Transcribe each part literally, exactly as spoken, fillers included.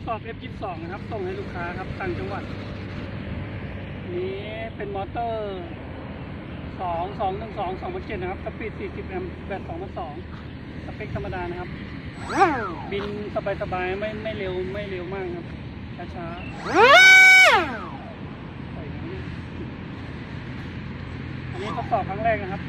สอบ เอฟ ยี่สิบสอง นะครับส่งให้ลูกค้าครับต่างจังหวัดนี้เป็นมอเตอร์สอง สอง หนึ่ง สอง สองพันเจ็ดนะครับสปีดสี่สิบแอมป์แบตสองพันสองสเปคธรรมดานะครับบินสบายๆไม่ไม่เร็วไม่เร็วมากครับช้าๆอันนี้ทดสอบครั้งแรกนะครับ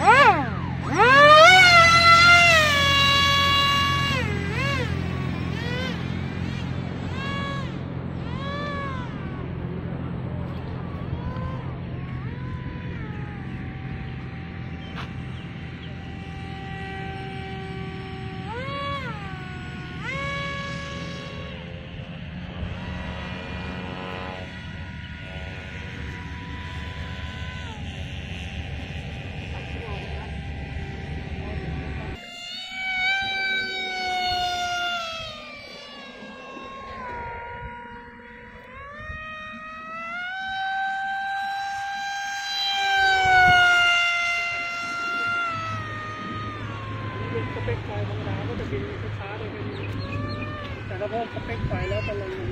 สเปคไฟธรรมดาก็จะบินช้าๆเลยเป็นแต่ถ้าเพิ่มสเปคไฟแล้วจะลง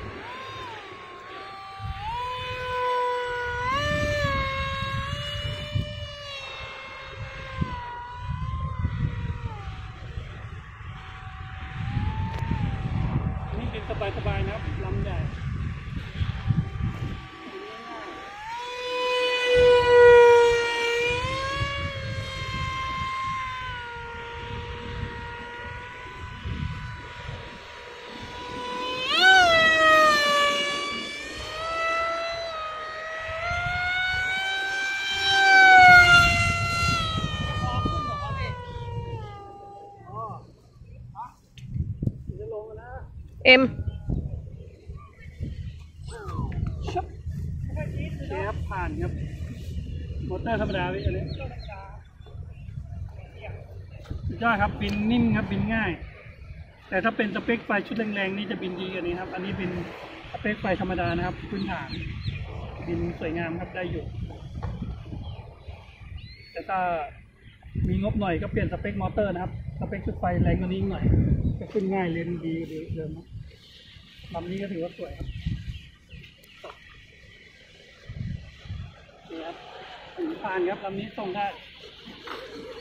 นี่บินสบายๆนะครับลำใหญ่เอ็มชับเชฟผ่านครับมอเตอร์ธรรมดาพี่อันนี้สุดยอดครับบินนิ่มครับบินง่ายแต่ถ้าเป็นสเปคไฟชุดแรงๆนี่จะบินดีกว่านี้ครับอันนี้เป็นสเปคไฟธรรมดานะครับพื้นฐานบินสวยงามครับได้อยู่แต่ถ้ามีงบหน่อยก็เปลี่ยนสเปคมอเตอร์นะครับสเปคชุดไฟแรงกว่านี้หน่อยจะขึ้นง่ายเลนดีเดิมลำนี้ก็ถือว่าสวยครับนี่ครับผ่านครับลำนี้ส่งได้